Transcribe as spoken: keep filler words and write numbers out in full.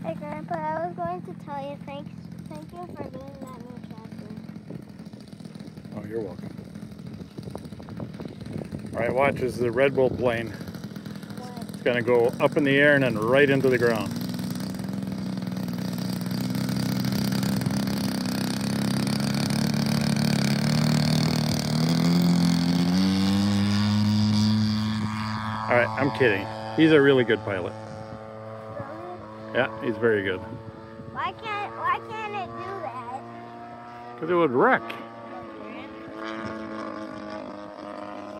Hey Grandpa, I was going to tell you thanks, thank you for doing that new tractor. Oh, you're welcome. All right, watch as the Red Bull plane. What? It's gonna go up in the air and then right into the ground. All right, I'm kidding. He's a really good pilot. Really? Yeah, he's very good. Why can't, why can't it do that? Because it would wreck.